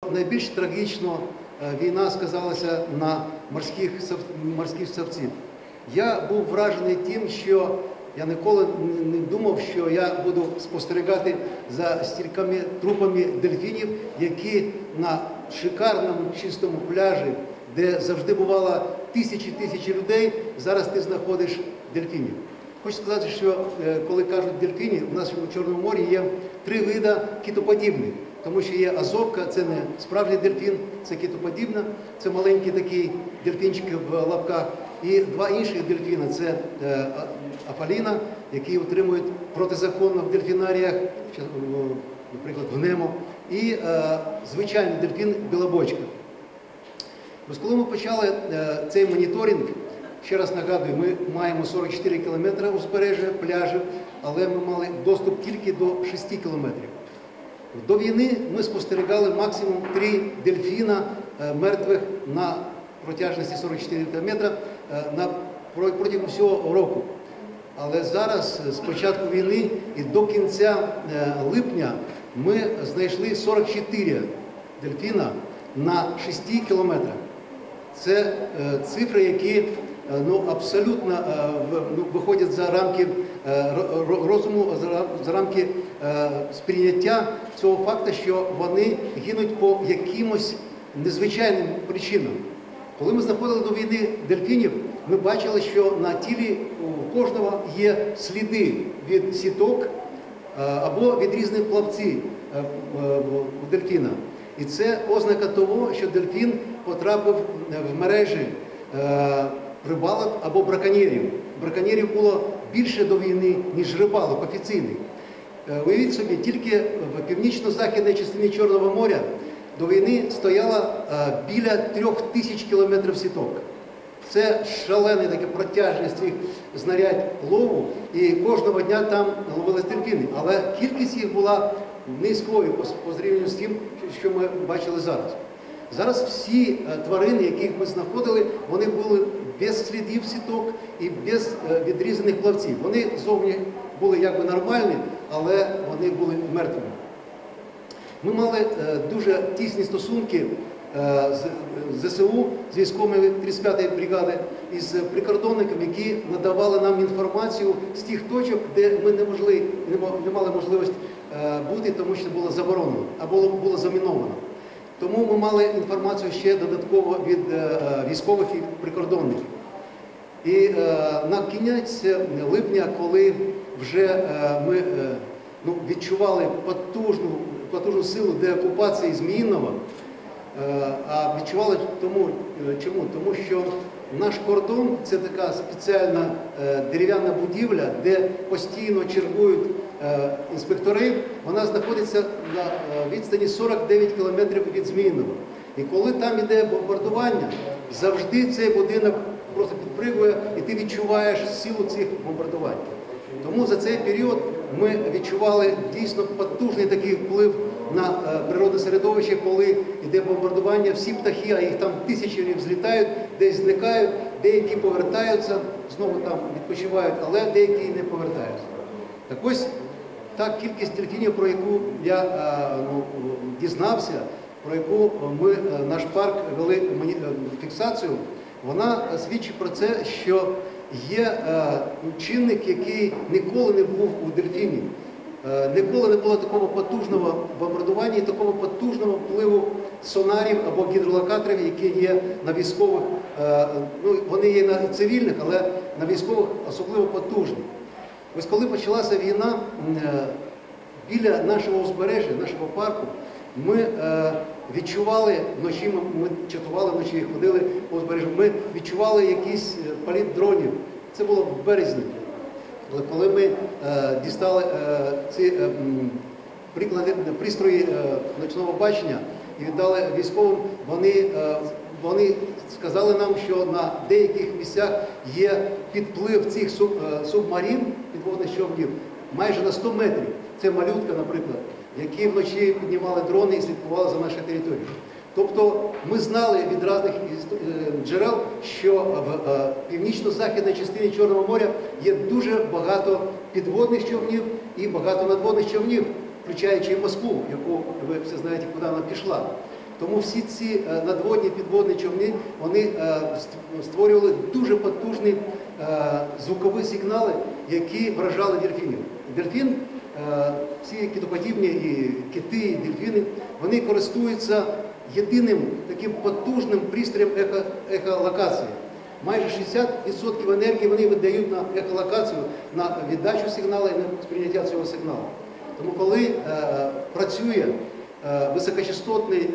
Найбільш трагічно війна сказалася на морських ссавців. Я був вражений тим, що я ніколи не думав, що я буду спостерігати за стількома трупами дельфінів, які на шикарному чистому пляжі, де завжди бувало тисячі людей, зараз ти знаходиш дельфінів. Хочу сказати, що коли кажуть дельфіни, у нас у Чорному морі є 3 види китоподібних. Тому що є азовка, це не справжній дельфін, це китоподібна, це маленькі такі дельфінчики в лапках. І 2 інших дельфіна – це афаліна, які отримують протизаконно в дельфінаріях, наприклад, в Немо, і звичайний дельфін білобочка. Ось коли ми почали цей моніторинг, ще раз нагадую, ми маємо 44 кілометри узбережжя, пляжів, але ми мали доступ тільки до 6 кілометрів. До війни ми спостерігали максимум 3 дельфіна мертвих на протяжності 44 км протягом всього року. Але зараз, з початку війни і до кінця липня, ми знайшли 44 дельфіна на 6 кілометрах. Це цифри, які абсолютно виходять за рамки розуму, за рамки сприйняття цього факту, що вони гинуть по якимось незвичайним причинам. Коли ми знаходили до війни дельфінів, ми бачили, що на тілі у кожного є сліди від сіток або від різних плавців у дельфіна. І це ознака того, що дельфін потрапив в мережі рибалок або браконьєрів. Браконьєрів було більше до війни, ніж рибалок офіційних. Уявіть собі, тільки в північно-західній частині Чорного моря до війни стояло біля 3000 кілометрів сіток. Це шалений такий протяжність цих знарядь лову, і кожного дня там ловились дельфіни. Але кількість їх була низькою по зрівнянню з тим, що ми бачили зараз. Зараз всі тварини, яких ми знаходили, вони були без слідів сіток і без відрізаних плавців. Вони зовні були якби нормальні, але вони були мертвими. Ми мали дуже тісні стосунки з ЗСУ, з військовими 35-ї бригади, із прикордонниками, які надавали нам інформацію з тих точок, де ми не мали можливості бути, тому що було заборонено або було заміновано. Тому ми мали інформацію ще додатково від військових і прикордонників. І на кінець липня, коли вже ми відчували потужну силу деокупації Зміїного, а відчували чому? Тому що наш кордон – це така спеціальна дерев'яна будівля, де постійно чергують інспектори. Вона знаходиться на відстані 49 кілометрів від Зміїного. І коли там йде бомбардування, завжди цей будинок просто підпригує, і ти відчуваєш силу цих бомбардувань. Тому за цей період ми відчували дійсно потужний такий вплив на природне середовище, коли йде бомбардування, всі птахи, а їх там тисячі злітають, десь зникають, деякі повертаються, знову там відпочивають, але деякі і не повертаються. Так ось та кількість дельфінів, про яку я дізнався, про яку ми, наш парк, вели фіксацію, вона свідчить про це, що є чинник, який ніколи не був у дельфінів. Ніколи не було такого потужного бомбардування і такого потужного впливу сонарів або гідролокаторів, які є на військових, вони є на цивільних, але на військових особливо потужні. Ось коли почалася війна, біля нашого узбережжя, нашого парку, ми відчували, вночі ми чатували, вночі ходили по узбережжю, ми відчували якийсь політ дронів. Це було в березні. Але коли ми дістали ці пристрої ночного бачення і віддали військовим, вони сказали нам, що на деяких місцях є підплив цих субмарин, підводних човнів, майже на 100 метрів. Це малютка, наприклад, які вночі піднімали дрони і слідкували за нашою територією. Тобто ми знали від різних джерел, що в північно-західній частині Чорного моря є дуже багато підводних човнів і багато надводних човнів, включаючи і Москву, яку ви всі знаєте, куди вона пішла. Тому всі ці надводні, підводні човни, вони створювали дуже потужні звукові сигнали, які вражали дельфінів. Дельфін, всі китоподібні, і кити, і дельфіни, вони користуються єдиним таким потужним пристроєм ехолокації. Майже 60% енергії вони видають на ехолокацію, на віддачу сигналу і на сприйняття цього сигналу. Тому коли працює високочастотний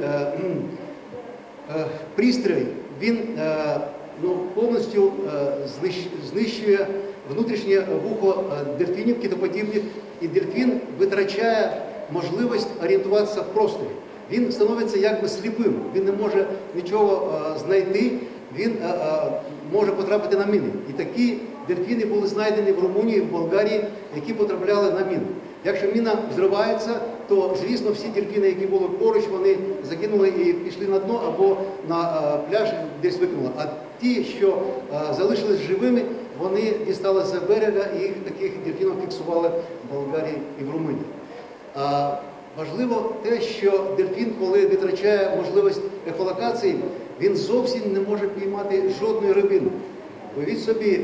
пристрій, він повністю знищує внутрішнє вухо дельфінів, китоподібних, і дельфін витрачає можливість орієнтуватися в просторі. Він становиться якби сліпим, він не може нічого знайти, він може потрапити на міни. І такі дельфіни були знайдені в Румунії, в Болгарії, які потрапляли на міни. Якщо міна взривається, то, звісно, всі дельфіни, які були поруч, вони загинули і пішли на дно або на пляж десь викинули. А ті, що залишились живими, вони дісталися за берега, і їх таких дельфінів фіксували в Болгарії і в Румунії. Важливо те, що дельфін, коли витрачає можливість ехолокації, він зовсім не може піймати жодної рибини. Уявіть собі,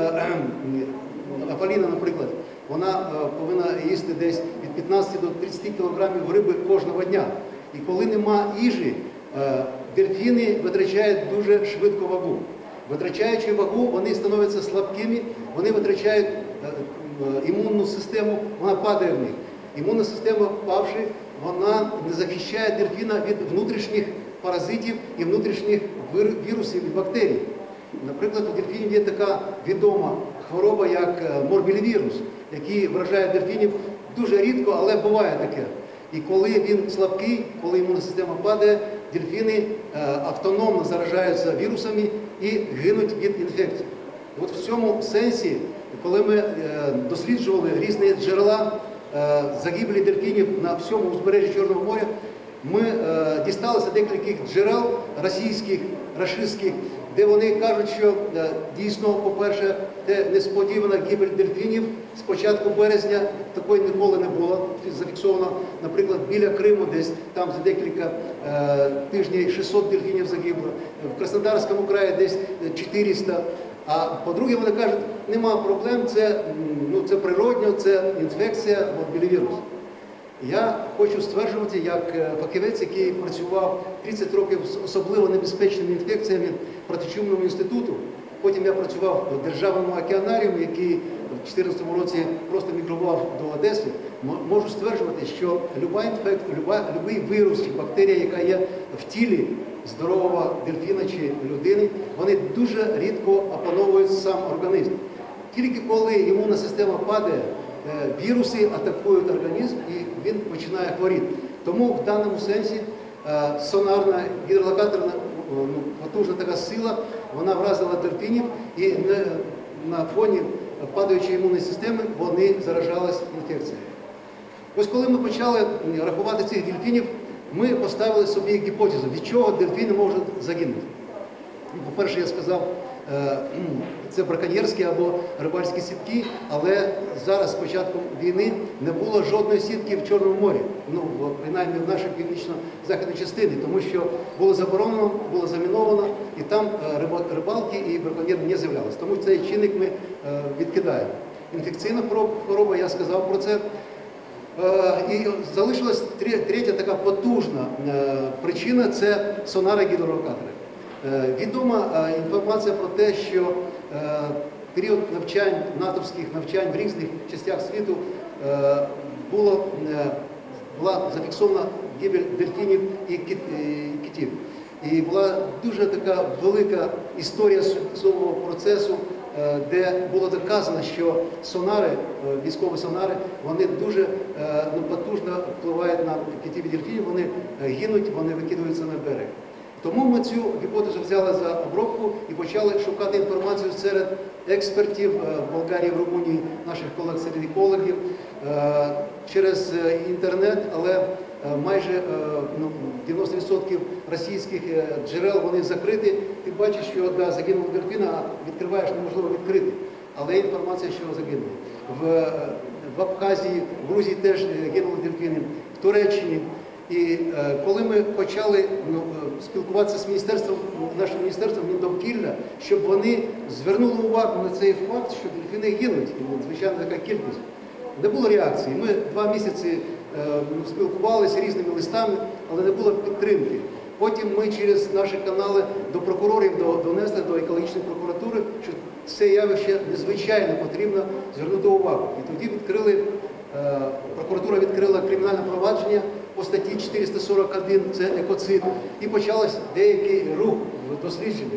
Афаліна, наприклад, вона повинна їсти десь від 15 до 30 кілограмів риби кожного дня. І коли нема їжі, дельфіни витрачають дуже швидко вагу. Витрачаючи вагу, вони становляться слабкими, вони витрачають імунну систему, вона падає в них. Імунна система, впавши, вона не захищає дельфіна від внутрішніх паразитів і внутрішніх вірусів і бактерій. Наприклад, у дельфінів є така відома хвороба, як морбілівірус, який вражає дельфінів дуже рідко, але буває таке. І коли він слабкий, коли імунна система падає, дельфіни автономно заражаються вірусами і гинуть від інфекцій. От в цьому сенсі, коли ми досліджували різні джерела загибелі дельфінів на всьому узбережжі Чорного моря, ми дісталися декількох джерел російських, рашистських, де вони кажуть, що дійсно, по-перше, це несподівана гибель дельфінів. З початку березня такої ніколи не було зафіксовано. Наприклад, біля Криму десь там за декілька тижнів 600 дельфінів загибло. В Краснодарському краї десь 400. А по-друге, вони кажуть, нема проблем, це природньо, це інфекція, морбілівірус. Я хочу стверджувати, як фахівець, який працював 30 років з особливо небезпечними інфекціями протичумного інституту. Потім я працював в Державному океанаріумі, який в 2014 році просто мігрував до Одеси. Можу стверджувати, що будь-який вірус чи бактерія, яка є в тілі здорового дельфіна чи людини, вони дуже рідко опановують сам організм. Тільки коли імунна система падає, віруси атакують організм і він починає хворіти. Тому в даному сенсі сонарна, гідролокаторна, потужна така сила, вона вразила дельфінів і на фоні падаючої імунної системи вони заражались інфекцією. Ось коли ми почали рахувати цих дельфінів, ми поставили собі гіпотезу, від чого дельфіни можуть загинути. По-перше, я сказав, це браконьєрські або рибальські сітки, але зараз, з початком війни, не було жодної сітки в Чорному морі, принаймні в нашій північно-західній частині, тому що було заборонено, було заміновано, і там рибалки і браконьєри не з'являлися. Тому цей чинник ми відкидаємо. Інфекційна хвороба, я сказав про це. І залишилась третя така потужна причина – це сонари-гідролокатори. Відома інформація про те, що період навчань, натовських навчань в різних частях світу була зафіксована гибель дельфінів і китів. І була дуже така велика історія цього процесу, де було доказано, що сонари, військові сонари, вони дуже потужно впливають на китів і дельфінів, вони гинуть, вони викидаються на берег. Тому ми цю гіпотезу взяли за обробку і почали шукати інформацію серед експертів в Болгарії, в Румунії, наших колег серед екологів, через інтернет, але майже 90% російських джерел вони закриті. Ти бачиш, що для загинулого дельфіна відкриваєш, неможливо відкрити, але є інформація, що загинули. В Абхазії, в Грузії теж гинули дельфіни, в Туреччині. І коли ми почали спілкуватися з міністерством, нашим міністерством Міндовкілля, щоб вони звернули увагу на цей факт, що дельфіни гинуть, звичайно, така кількість, не було реакції. Ми 2 місяці спілкувалися різними листами, але не було підтримки. Потім ми через наші канали до прокурорів донесли, до екологічної прокуратури, що це явище незвичайно потрібно звернути увагу. І тоді прокуратура відкрила кримінальне провадження по статті 441, це екоцид, і почався деякий рух в дослідженні.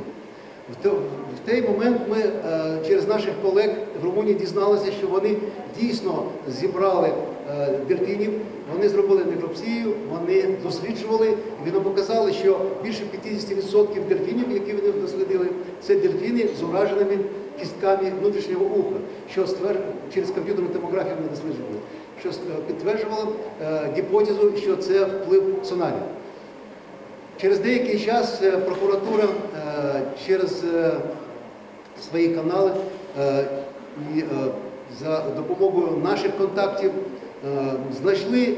В той момент ми через наших колег в Румунії дізналися, що вони дійсно зібрали дельфінів, вони зробили некропсію, вони досліджували, і вони показали, що більше 50% дельфінів, які вони дослідили, це дельфіни з ураженими кістками внутрішнього уха, що через комп'ютерну томографію вони досліджували, що підтверджувало гіпотезу, що це вплив сонарів. Через деякий час прокуратура через свої канали і за допомогою наших контактів знайшли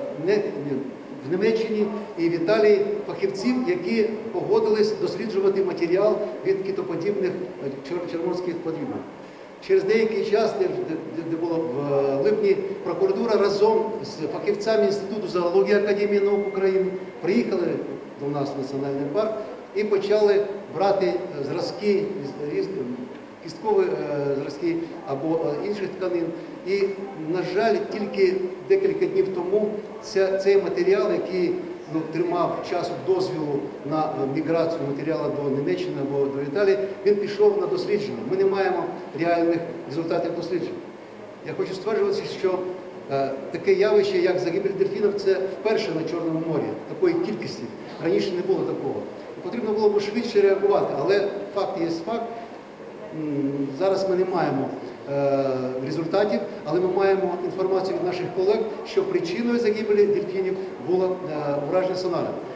в Німеччині і в Італії фахівців, які погодились досліджувати матеріал від китоподібних чорноморських подібних. Через деякий час, де було в липні, прокуратура разом з фахівцями Інституту зоології Академії наук України приїхали до нас в Національний парк і почали брати зразки, кісткові зразки або інших тканин. І, на жаль, тільки декілька днів тому цей матеріал, який тримав час дозволу на міграцію матеріалу до Німеччини або до Італії, він пішов на дослідження. Ми не маємо реальних результатів досліджень. Я хочу стверджувати, що таке явище, як загибель дельфінів, це вперше на Чорному морі, такої кількості. Раніше не було такого. І потрібно було б швидше реагувати, але факт є факт. Зараз ми не маємо результатів, але ми маємо інформацію від наших колег, що причиною загибелі дельфінів було ураження сонаром.